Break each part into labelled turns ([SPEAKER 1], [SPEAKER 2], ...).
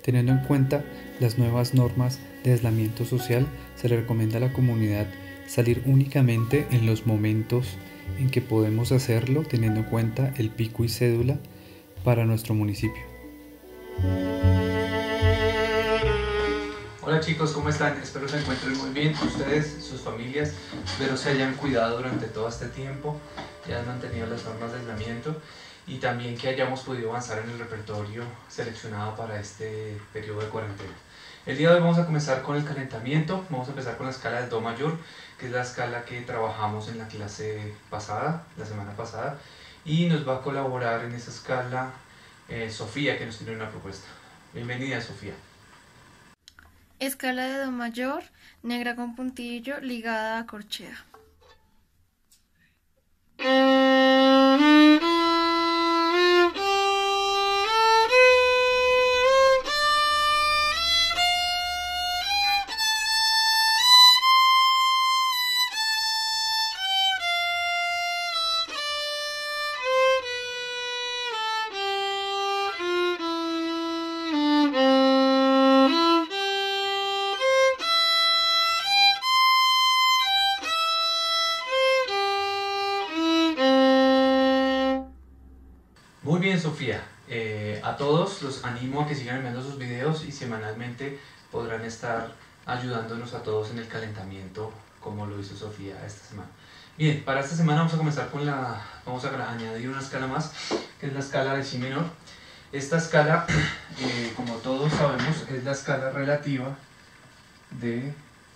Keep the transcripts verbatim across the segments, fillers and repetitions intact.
[SPEAKER 1] Teniendo en cuenta las nuevas normas de aislamiento social, se le recomienda a la comunidad salir únicamente en los momentos en que podemos hacerlo, teniendo en cuenta el pico y cédula para nuestro municipio.
[SPEAKER 2] Hola chicos, ¿cómo están? Espero se encuentren muy bien, ustedes, sus familias, espero se hayan cuidado durante todo este tiempo, que hayan mantenido las normas de aislamiento y también que hayamos podido avanzar en el repertorio seleccionado para este periodo de cuarentena. El día de hoy vamos a comenzar con el calentamiento, vamos a empezar con la escala de Do mayor, que es la escala que trabajamos en la clase pasada, la semana pasada, y nos va a colaborar en esa escala eh, Sofía, que nos tiene una propuesta. Bienvenida, Sofía.
[SPEAKER 3] Escala de Do mayor, negra con puntillo, ligada a corchea.
[SPEAKER 2] Muy bien, Sofía, eh, a todos los animo a que sigan enviando sus videos y semanalmente podrán estar ayudándonos a todos en el calentamiento como lo hizo Sofía esta semana. Bien, para esta semana vamos a comenzar con la, vamos a añadir una escala más, que es la escala de Si menor. Esta escala, eh, como todos sabemos, es la escala relativa de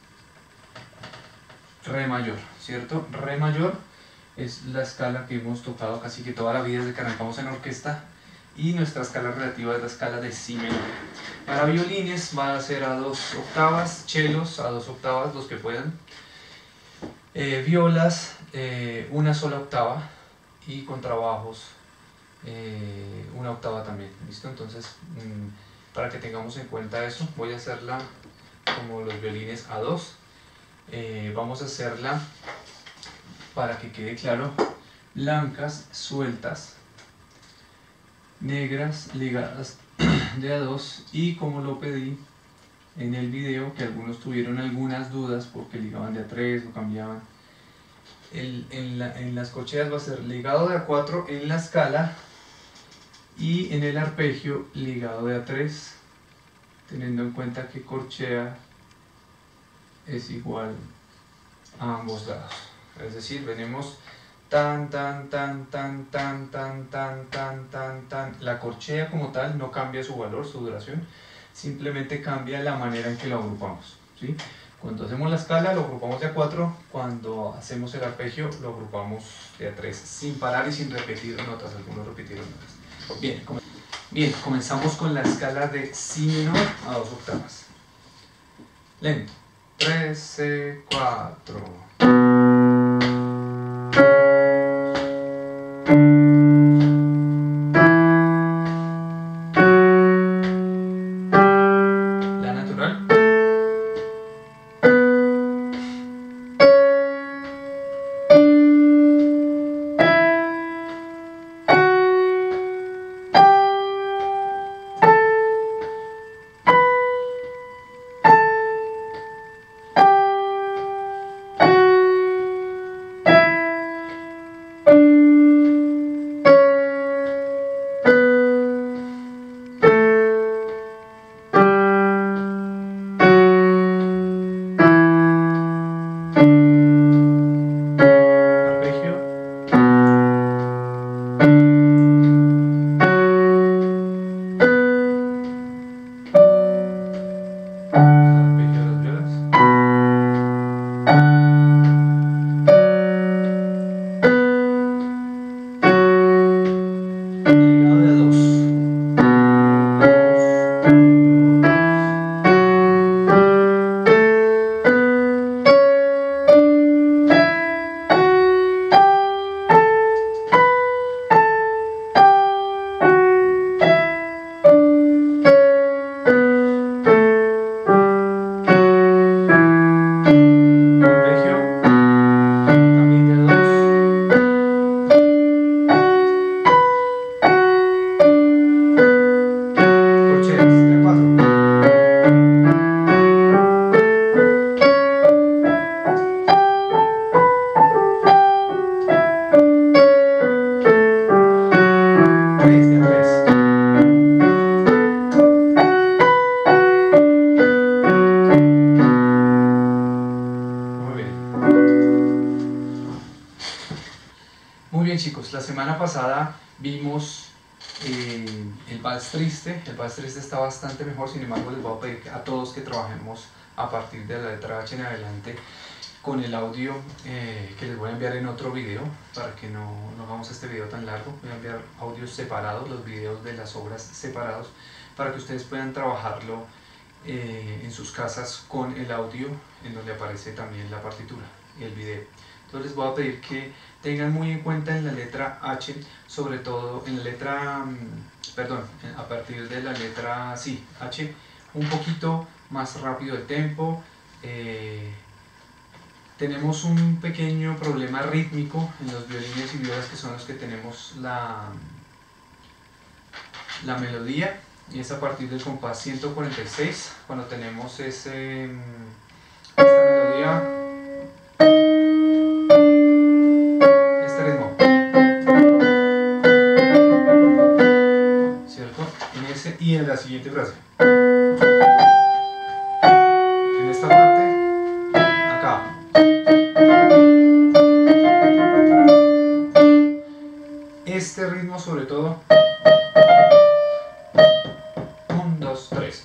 [SPEAKER 2] Re mayor, ¿cierto? Re mayor es la escala que hemos tocado casi que toda la vida desde que arrancamos en orquesta, y nuestra escala relativa es la escala de Si menor. Para violines va a ser a dos octavas, chelos a dos octavas, los que puedan, eh, violas eh, una sola octava, y contrabajos eh, una octava también, ¿listo? Entonces, mmm, para que tengamos en cuenta eso, voy a hacerla como los violines a dos. Eh, vamos a hacerla, para que quede claro, blancas sueltas, negras ligadas de a dos, y como lo pedí en el video, que algunos tuvieron algunas dudas porque ligaban de a tres o cambiaban, el, en, la, en las corcheas va a ser ligado de a cuatro en la escala, y en el arpegio ligado de a tres, teniendo en cuenta que corchea es igual a ambos lados. Es decir, venimos tan, tan, tan, tan, tan, tan, tan, tan, tan, tan. La corchea como tal no cambia su valor, su duración, simplemente cambia la manera en que lo agrupamos, ¿sí? Cuando hacemos la escala lo agrupamos de a cuatro, cuando hacemos el arpegio lo agrupamos de a tres, sin parar y sin repetir notas, algunos repitieron notas. Bien, com bien, comenzamos con la escala de Si menor a dos octavas. Lento. tres, cuatro. La semana pasada vimos eh, el vals triste. El vals triste está bastante mejor, sin embargo les voy a pedir a todos que trabajemos a partir de la letra H en adelante con el audio eh, que les voy a enviar en otro video, para que no, no hagamos este video tan largo. Voy a enviar audios separados, los videos de las obras separados, para que ustedes puedan trabajarlo eh, en sus casas con el audio en donde aparece también la partitura y el video. Entonces les voy a pedir que tengan muy en cuenta en la letra H, sobre todo en la letra, perdón, a partir de la letra, sí, H, un poquito más rápido el tempo. eh, Tenemos un pequeño problema rítmico en los violines y violas, que son los que tenemos la, la melodía, y es a partir del compás ciento cuarenta y seis, cuando tenemos ese, esta melodía, este ritmo, ¿cierto? En ese y en la siguiente frase. En esta parte, acá. Este ritmo sobre todo, uno, dos, tres.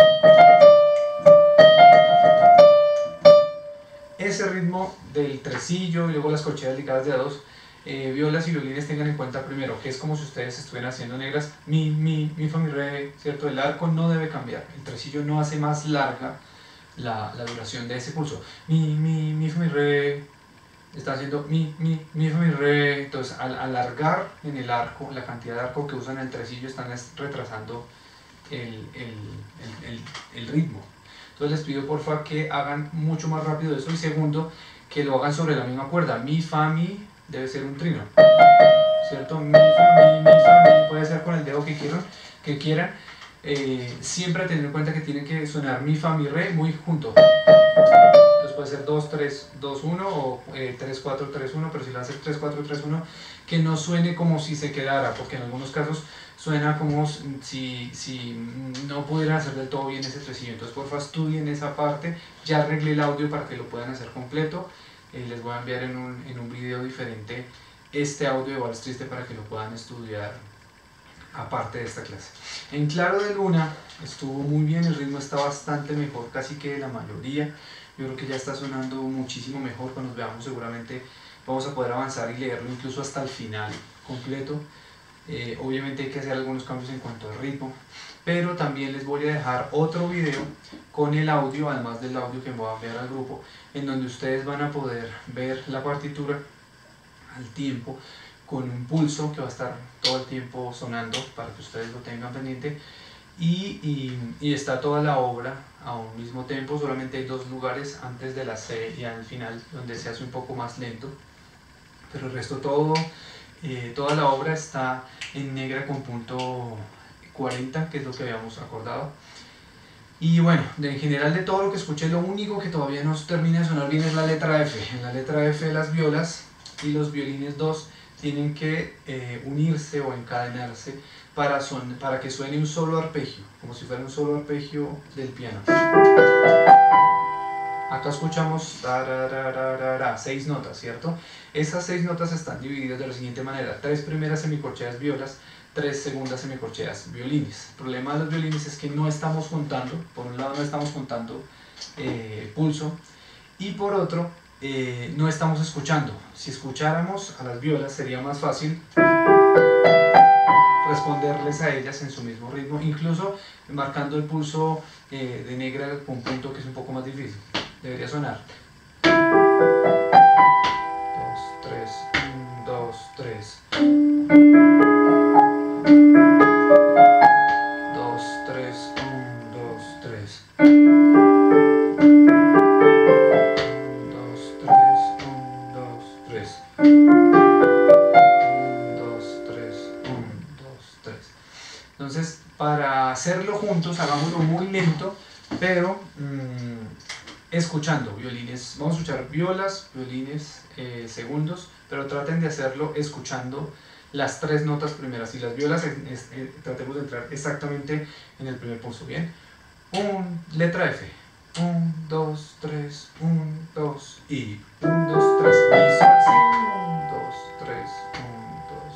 [SPEAKER 2] Ese ritmo del tresillo y luego las corcheas ligadas de a dos, eh, violas y violines, tengan en cuenta primero que es como si ustedes estuvieran haciendo negras, mi, mi, mi, fa, mi, re, ¿cierto? El arco no debe cambiar, el tresillo no hace más larga la, la duración de ese pulso. Mi, mi, mi, fa, mi, re, está haciendo mi, mi, mi, fa, mi, re. Entonces al alargar en el arco, la cantidad de arco que usan en el tresillo, están retrasando el, el, el, el, el ritmo. Entonces les pido porfa que hagan mucho más rápido eso, y segundo, que lo hagan sobre la misma cuerda. Mi, fa, mi debe ser un trino, ¿cierto? Mi, fa, mi, mi, fa, mi, puede ser con el dedo que quieran, que quieran. Eh, siempre tener en cuenta que tienen que sonar mi, fa, mi, re muy junto. Entonces puede ser dos, tres, dos, uno o eh, tres, cuatro, tres, uno, pero si lo van a hacer tres, cuatro, tres, uno, que no suene como si se quedara, porque en algunos casos suena como si, si no pudieran hacer del todo bien ese tresillo. Entonces porfa estudien esa parte. Ya arreglé el audio para que lo puedan hacer completo. Eh, les voy a enviar en un, en un video diferente este audio de vals triste para que lo puedan estudiar aparte de esta clase. En Claro de Luna estuvo muy bien, el ritmo está bastante mejor, casi que de la mayoría. Yo creo que ya está sonando muchísimo mejor. Cuando nos veamos seguramente vamos a poder avanzar y leerlo incluso hasta el final completo. Eh, obviamente hay que hacer algunos cambios en cuanto al ritmo, pero también les voy a dejar otro video con el audio, además del audio que voy a enviar al grupo, en donde ustedes van a poder ver la partitura al tiempo, con un pulso que va a estar todo el tiempo sonando para que ustedes lo tengan pendiente, y, y, y está toda la obra a un mismo tempo. Solamente hay dos lugares antes de la C y al final donde se hace un poco más lento, pero el resto todo, eh, toda la obra está en negra con punto cuarenta, que es lo que habíamos acordado. Y bueno, de, en general de todo lo que escuché, lo único que todavía no termina de sonar bien es la letra F. En la letra F de las violas y los violines dos tienen que eh, unirse o encadenarse para, son, para que suene un solo arpegio, como si fuera un solo arpegio del piano. Acá escuchamos tarararara, seis notas, ¿cierto? Esas seis notas están divididas de la siguiente manera: tres primeras semicorcheas violas, tres segundas semicorcheas violines. El problema de los violines es que no estamos contando, por un lado no estamos contando eh, pulso, y por otro eh, no estamos escuchando. Si escucháramos a las violas sería más fácil responderles a ellas en su mismo ritmo, incluso marcando el pulso eh, de negra con punto, que es un poco más difícil. Debería sonar dos, tres, uno, dos, tres, dos, tres, uno, dos, tres, dos, tres, uno, dos, tres, dos, tres, uno, dos, tres. Entonces, para hacerlo juntos, hagámoslo muy lento, pero mmm, escuchando violines. Vamos a escuchar violas, violines eh, segundos, pero traten de hacerlo escuchando las tres notas primeras. Y las violas, es, es, eh, tratemos de entrar exactamente en el primer pulso. Bien, un, letra F, uno, dos, tres, uno, dos, y uno, dos, tres, mi, sol, si, uno, dos, tres, uno, dos,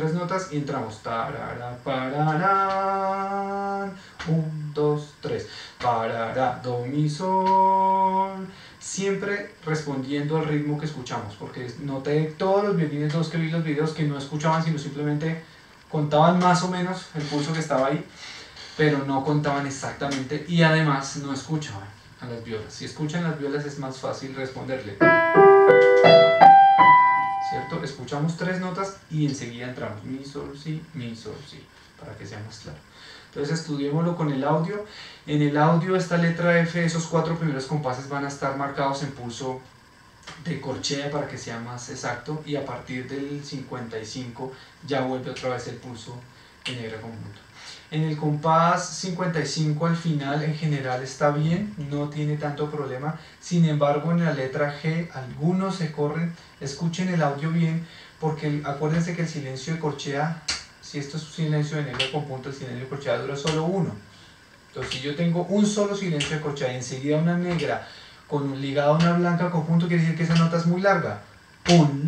[SPEAKER 2] tres notas y entramos. Tarara, pararán, un, dos, tres. Parará, do, mi, sol. Siempre respondiendo al ritmo que escuchamos, porque noté todos los violines dos que vi los videos que no escuchaban, sino simplemente contaban más o menos el pulso que estaba ahí, pero no contaban exactamente y además no escuchaban a las violas. Si escuchan las violas es más fácil responderle, ¿cierto? Escuchamos tres notas y enseguida entramos mi, sol, si, mi, sol, si, para que sea más claro. Entonces estudiémoslo con el audio. En el audio esta letra F, esos cuatro primeros compases van a estar marcados en pulso de corchea para que sea más exacto, y a partir del cincuenta y cinco ya vuelve otra vez el pulso en negra con punto. En el compás cincuenta y cinco al final en general está bien, no tiene tanto problema. Sin embargo, en la letra G algunos se corren. Escuchen el audio bien, porque el, acuérdense que el silencio de corchea, si esto es un silencio de negra con punto, el silencio de corchea dura solo uno. Entonces si yo tengo un solo silencio de corchea y enseguida una negra con un ligado a una blanca con punto, quiere decir que esa nota es muy larga. Pum.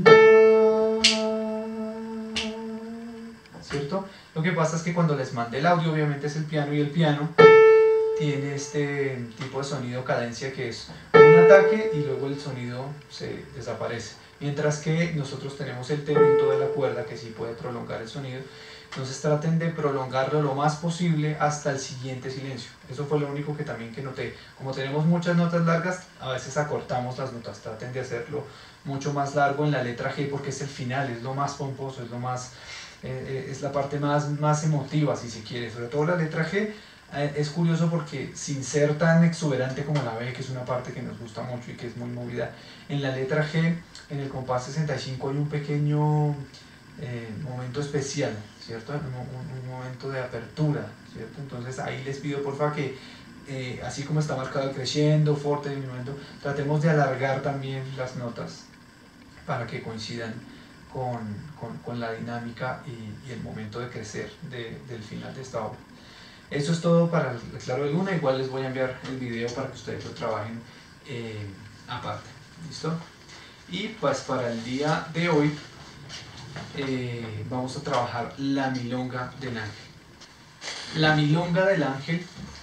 [SPEAKER 2] ¿Cierto? Lo que pasa es que cuando les mandé el audio, obviamente es el piano, y el piano tiene este tipo de sonido cadencia que es un ataque y luego el sonido se desaparece. Mientras que nosotros tenemos el tenuto de la cuerda que sí puede prolongar el sonido. Entonces traten de prolongarlo lo más posible hasta el siguiente silencio. Eso fue lo único que también que noté. Como tenemos muchas notas largas, a veces acortamos las notas. Traten de hacerlo mucho más largo en la letra G, porque es el final, es lo más pomposo, es lo más, eh, es la parte más, más emotiva, si se quiere. Sobre todo la letra G eh, es curioso porque sin ser tan exuberante como la B, que es una parte que nos gusta mucho y que es muy movida, en la letra G, en el compás sesenta y cinco hay un pequeño eh, momento especial, ¿cierto? Un, un, un momento de apertura, ¿cierto? Entonces ahí les pido porfa que eh, así como está marcado el crescendo, forte, diminuendo, tratemos de alargar también las notas para que coincidan con, con, con la dinámica y, y el momento de crecer de, del final de esta obra. Eso es todo para el claro de luna. Igual les voy a enviar el video para que ustedes lo trabajen eh, aparte, ¿listo? Y pues para el día de hoy Eh, vamos a trabajar la milonga del ángel. La milonga del ángel,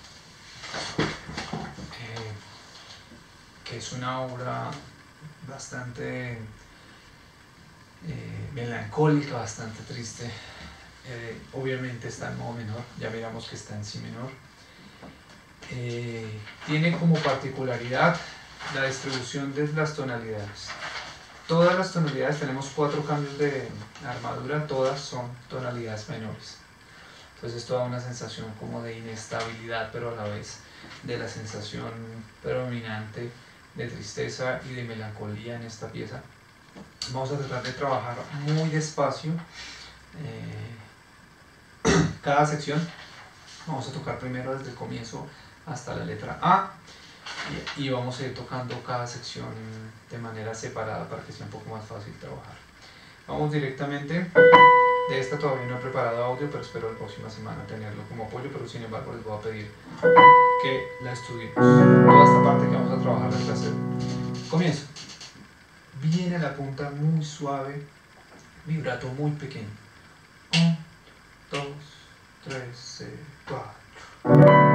[SPEAKER 2] eh, que es una obra bastante eh, melancólica, bastante triste. Eh, obviamente está en modo menor, ya miramos que está en si menor. Eh, tiene como particularidad la distribución de las tonalidades. Todas las tonalidades, tenemos cuatro cambios de armadura, todas son tonalidades menores. Entonces esto da una sensación como de inestabilidad, pero a la vez de la sensación predominante de tristeza y de melancolía en esta pieza. Vamos a tratar de trabajar muy despacio eh, cada sección. Vamos a tocar primero desde el comienzo hasta la letra A. Y vamos a ir tocando cada sección de manera separada para que sea un poco más fácil trabajar. Vamos directamente. De esta todavía no he preparado audio, pero espero la próxima semana tenerlo como apoyo, pero sin embargo les voy a pedir que la estudiemos. Toda esta parte que vamos a trabajar la clase. Comienzo. Viene la punta muy suave, vibrato muy pequeño. uno, dos, tres, cuatro.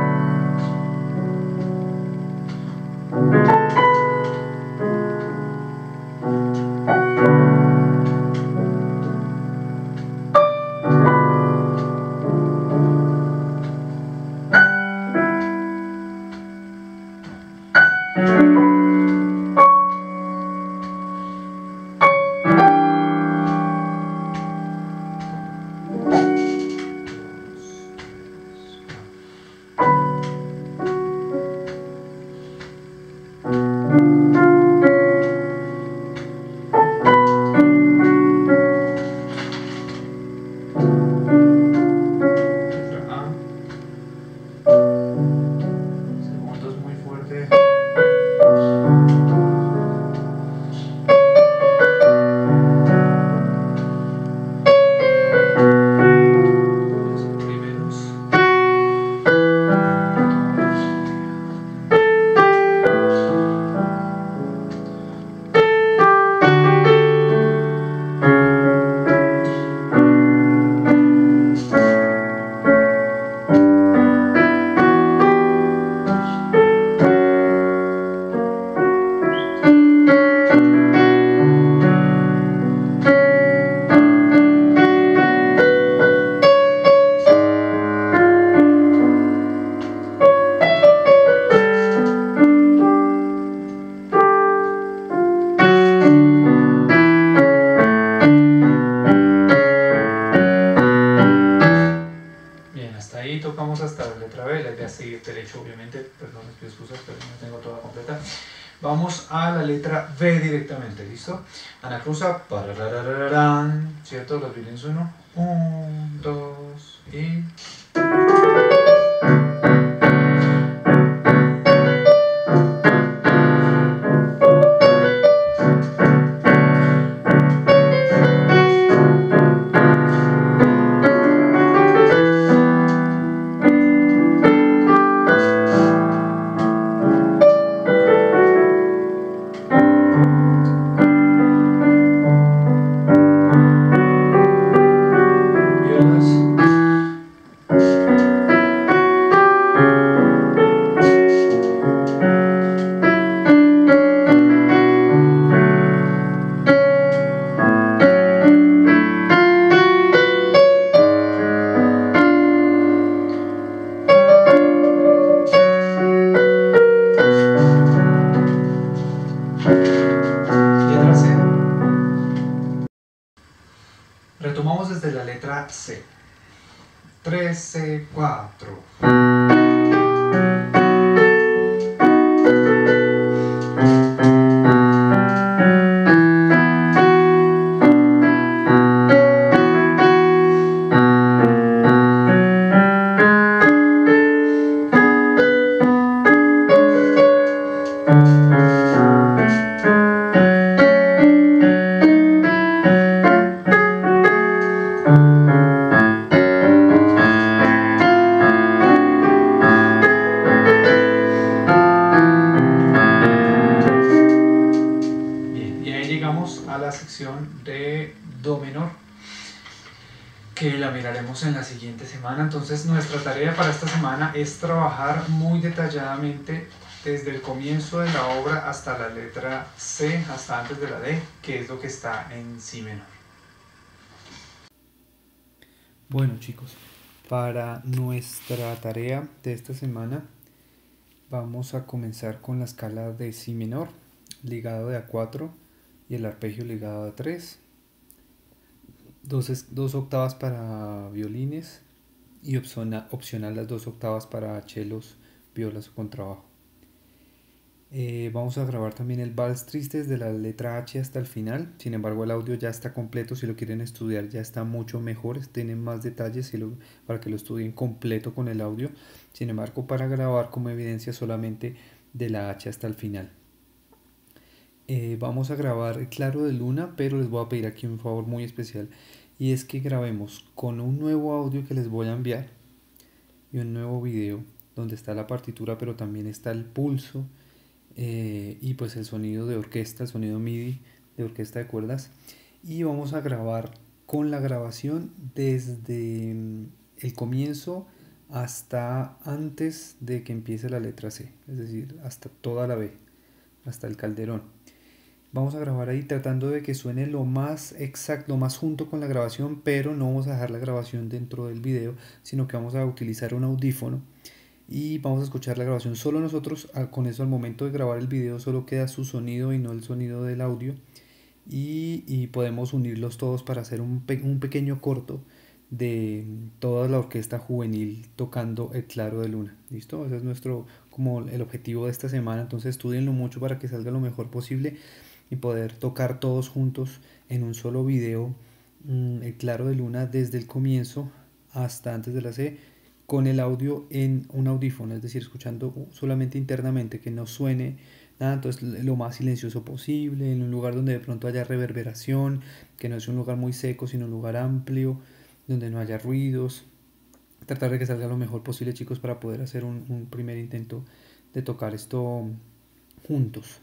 [SPEAKER 2] llegamos hasta la letra B, la idea es seguir derecho, obviamente, perdón, les pido excusas, pero no tengo toda completa. Vamos a la letra B directamente, ¿listo? Ana cruza, parararararán, ¿cierto? Los violines uno, un, dos y... Retomamos desde la letra C. tres, C, cuatro. De do menor, que la miraremos en la siguiente semana. Entonces nuestra tarea para esta semana es trabajar muy detalladamente desde el comienzo de la obra hasta la letra C, hasta antes de la D, que es lo que está en si menor.
[SPEAKER 1] Bueno chicos, para nuestra tarea de esta semana vamos a comenzar con la escala de si menor ligado de a cuatro y el arpegio ligado a tres, dos, dos octavas para violines y opciona, opcional las dos octavas para chelos, violas o contrabajo. Eh, vamos a grabar también el vals triste desde la letra H hasta el final. Sin embargo, el audio ya está completo. Si lo quieren estudiar ya está mucho mejor, tienen más detalles si lo, para que lo estudien completo con el audio. Sin embargo, para grabar como evidencia solamente de la H hasta el final. Eh, vamos a grabar el claro de luna, pero les voy a pedir aquí un favor muy especial, y es que grabemos con un nuevo audio que les voy a enviar y un nuevo video donde está la partitura, pero también está el pulso eh, y pues el sonido de orquesta, el sonido MIDI de orquesta de cuerdas, y vamos a grabar con la grabación desde el comienzo hasta antes de que empiece la letra C, es decir, hasta toda la B, hasta el calderón. Vamos a grabar ahí tratando de que suene lo más exacto, lo más junto con la grabación, pero no vamos a dejar la grabación dentro del video, sino que vamos a utilizar un audífono y vamos a escuchar la grabación solo nosotros. Con eso, al momento de grabar el video solo queda su sonido y no el sonido del audio, y, y podemos unirlos todos para hacer un, pe un pequeño corto de toda la orquesta juvenil tocando el claro de luna. ¿Listo? Ese es nuestro, como el objetivo de esta semana. Entonces estudienlo mucho para que salga lo mejor posible y poder tocar todos juntos en un solo video mmm, el claro de luna desde el comienzo hasta antes de la C, con el audio en un audífono, es decir, escuchando solamente internamente, que no suene nada. Entonces lo más silencioso posible, en un lugar donde de pronto haya reverberación, que no sea un lugar muy seco sino un lugar amplio donde no haya ruidos. Tratar de que salga lo mejor posible, chicos, para poder hacer un, un primer intento de tocar esto juntos.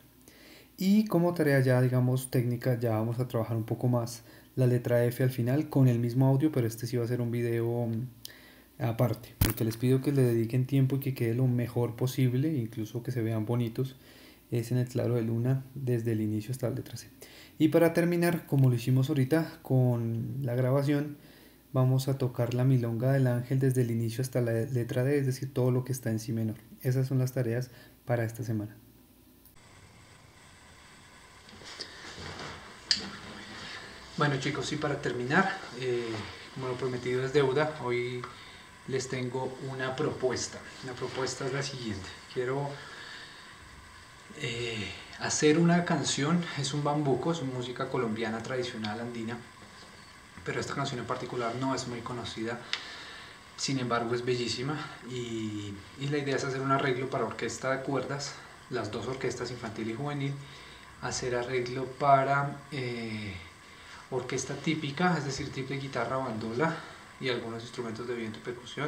[SPEAKER 1] Y como tarea ya, digamos, técnica, ya vamos a trabajar un poco más la letra F al final con el mismo audio, pero este sí va a ser un video aparte. El que les pido que le dediquen tiempo y que quede lo mejor posible, incluso que se vean bonitos, es en el claro de luna desde el inicio hasta la letra C. Y para terminar, como lo hicimos ahorita con la grabación, vamos a tocar la milonga del ángel desde el inicio hasta la letra D, es decir, todo lo que está en si menor. Esas son las tareas para esta semana. Bueno chicos, y para terminar, eh, como lo prometido es deuda, hoy
[SPEAKER 2] les tengo una propuesta. La propuesta es la siguiente. Quiero eh, hacer una canción, es un bambuco, es una música colombiana tradicional andina, pero esta canción en particular no es muy conocida, sin embargo es bellísima, y, y la idea es hacer un arreglo para orquesta de cuerdas, las dos orquestas, infantil y juvenil, hacer arreglo para eh, orquesta típica, es decir, triple guitarra, bandola y algunos instrumentos de viento y percusión,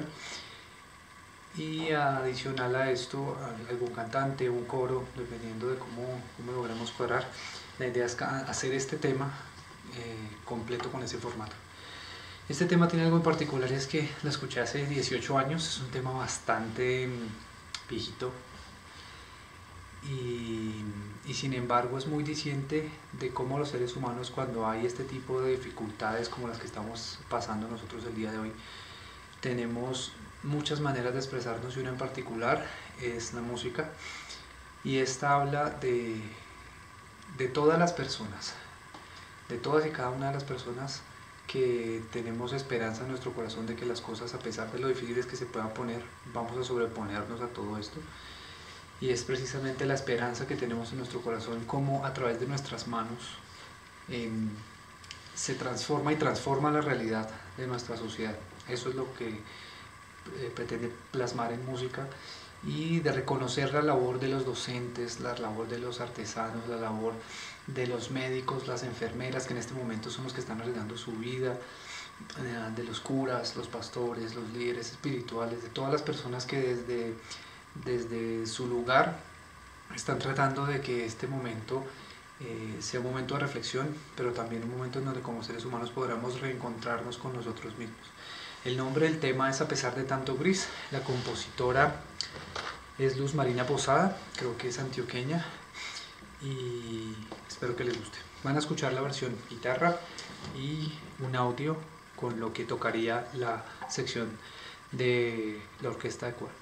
[SPEAKER 2] y adicional a esto algún cantante, un coro, dependiendo de cómo, cómo logremos cuadrar. La idea es hacer este tema eh, completo con ese formato. Este tema tiene algo en particular, y es que lo escuché hace dieciocho años, es un tema bastante viejito, y, y sin embargo es muy diciente de cómo los seres humanos, cuando hay este tipo de dificultades como las que estamos pasando nosotros el día de hoy, tenemos muchas maneras de expresarnos, y una en particular es la música, y esta habla de, de todas las personas, de todas y cada una de las personas que tenemos esperanza en nuestro corazón de que las cosas, a pesar de lo difíciles que se puedan poner, vamos a sobreponernos a todo esto. Y es precisamente la esperanza que tenemos en nuestro corazón, como a través de nuestras manos eh, se transforma y transforma la realidad de nuestra sociedad. Eso es lo que eh, pretende plasmar en música, y de reconocer la labor de los docentes, la labor de los artesanos, la labor de los médicos, las enfermeras, que en este momento son los que están arriesgando su vida, eh, de los curas, los pastores, los líderes espirituales, de todas las personas que desde, desde su lugar están tratando de que este momento eh, sea un momento de reflexión, pero también un momento en donde como seres humanos podamos reencontrarnos con nosotros mismos. El nombre del tema es A pesar de tanto gris. La compositora es Luz Marina Posada, creo que es antioqueña, y espero que les guste. Van a escuchar la versión guitarra y un audio con lo que tocaría la sección de la orquesta de cuerdas.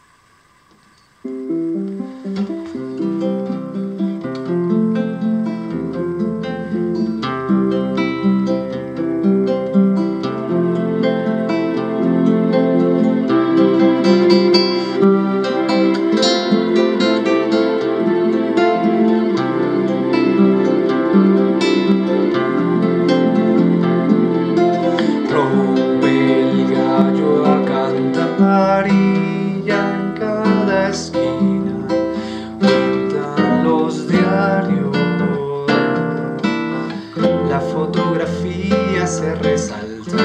[SPEAKER 2] Se resalta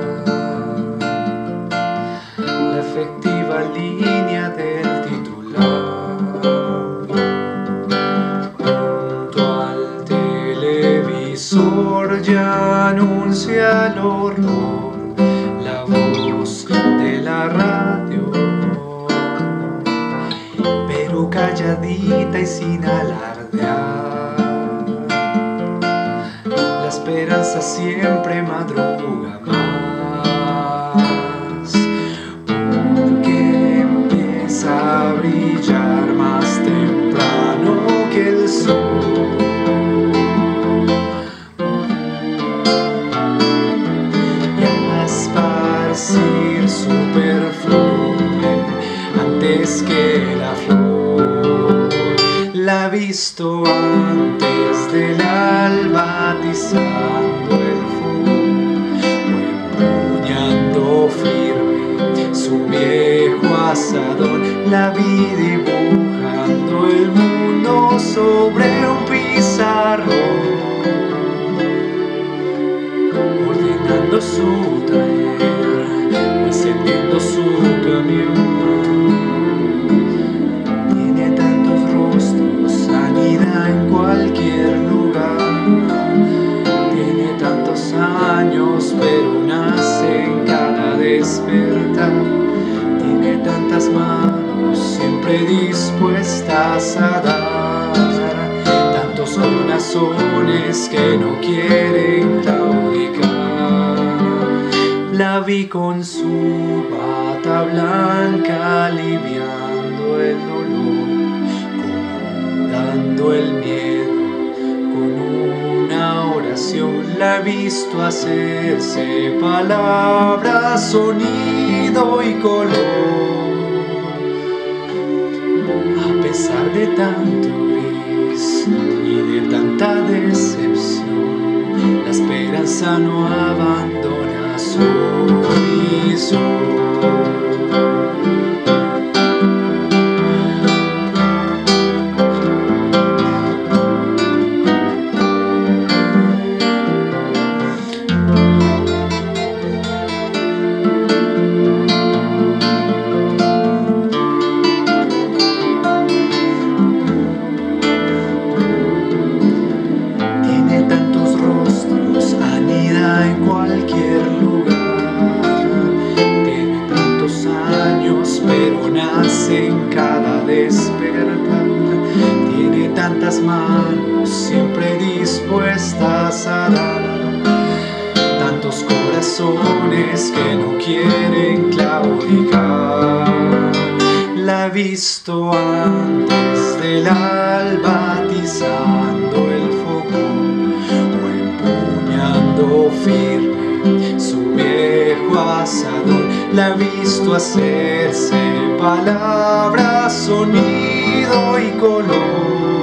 [SPEAKER 2] la efectiva línea del titular. Junto al televisor ya anuncia el horror la voz de la radio, pero calladita y sin alardear. La esperanza siempre madruga más, porque empieza a brillar más temprano que el sol. Y a esparcir su perfume antes que la flor, la he visto antes del alba atizando el fuego, empuñando firme su viejo asadón. La vi dibujando el mundo sobre un pizarrón, ordenando su taller, encendiendo su camión. Tiene tantos rostros, anida en cualquier lugar. Tiene tantos años, pero nace en cada despertar. Tiene tantas manos, siempre dispuestas a dar. Tantos corazones que no quieren claudicar. La vi con su bata blanca aliviando el dolor, curando el miedo con una oración, la he visto hacerse palabra, sonido y color. A pesar de tanto gris y de tanta decepción, la esperanza no abandona su horizonte. En cada despertar, tiene tantas manos siempre dispuestas a dar, tantos corazones que no quieren claudicar. La he visto antes del alba atizando el fuego o empuñando firme su viejo asador. La he visto hacerse palabra, sonido y color.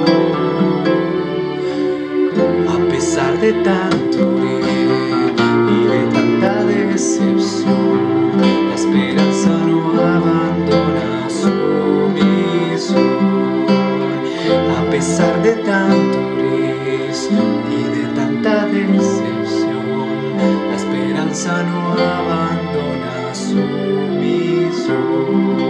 [SPEAKER 2] A pesar de tanto gris y de tanta decepción, la esperanza no abandona su misión. A pesar de tanto gris y de tanta decepción, la esperanza no abandona su misión.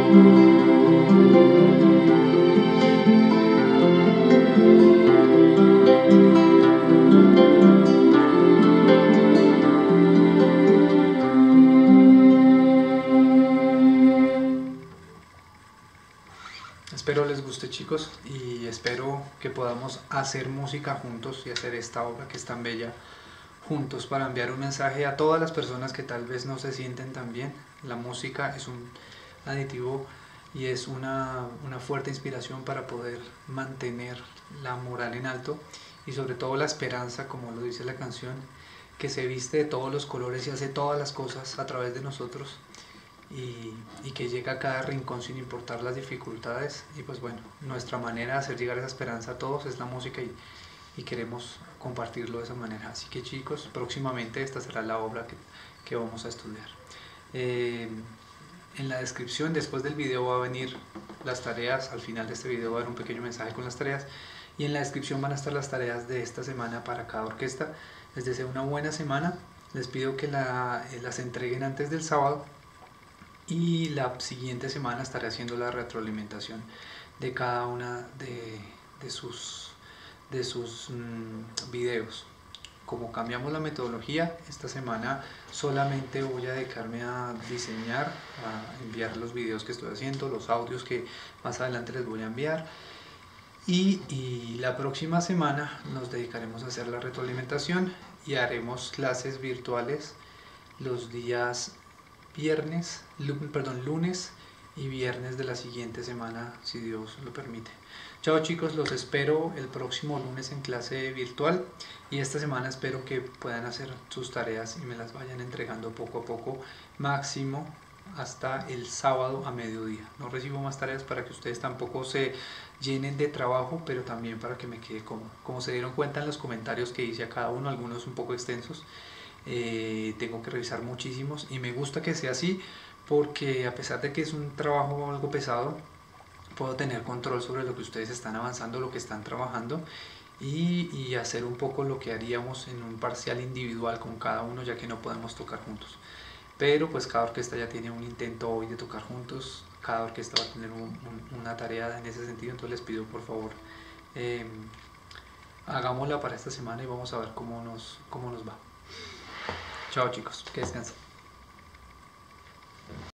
[SPEAKER 2] Espero les guste, chicos, y espero que podamos hacer música juntos y hacer esta obra que es tan bella juntos, para enviar un mensaje a todas las personas que tal vez no se sienten tan bien. La música es un aditivo y es una, una fuerte inspiración para poder mantener la moral en alto y sobre todo la esperanza, como lo dice la canción, que se viste de todos los colores y hace todas las cosas a través de nosotros. Y, y que llega a cada rincón sin importar las dificultades. Y pues bueno, nuestra manera de hacer llegar esa esperanza a todos es la música, y, y queremos compartirlo de esa manera. Así que, chicos, próximamente esta será la obra que, que vamos a estudiar. Eh, en la descripción después del video va a venir las tareas. Al final de este video va a haber un pequeño mensaje con las tareas, y en la descripción van a estar las tareas de esta semana para cada orquesta. Les deseo una buena semana. Les pido que la, eh, las entreguen antes del sábado, y la siguiente semana estaré haciendo la retroalimentación de cada una de, de sus, de sus mmm, videos. Como cambiamos la metodología, esta semana solamente voy a dedicarme a diseñar, a enviar los videos que estoy haciendo, los audios que más adelante les voy a enviar, y, y la próxima semana nos dedicaremos a hacer la retroalimentación y haremos clases virtuales los días viernes, perdón, lunes y viernes de la siguiente semana, si Dios lo permite. Chao, chicos, los espero el próximo lunes en clase virtual, y esta semana espero que puedan hacer sus tareas y me las vayan entregando poco a poco, máximo hasta el sábado a mediodía. No recibo más tareas para que ustedes tampoco se llenen de trabajo, pero también para que me quede cómodo. Como se dieron cuenta en los comentarios que hice a cada uno, algunos un poco extensos, Eh, tengo que revisar muchísimos, y me gusta que sea así, porque a pesar de que es un trabajo algo pesado, puedo tener control sobre lo que ustedes están avanzando, lo que están trabajando, y, y hacer un poco lo que haríamos en un parcial individual con cada uno, ya que no podemos tocar juntos. Pero pues cada orquesta ya tiene un intento hoy de tocar juntos, cada orquesta va a tener un, un, una tarea en ese sentido. Entonces les pido por favor, eh, hagámosla para esta semana y vamos a ver cómo nos, cómo nos va. Chao, chicos, que descansen.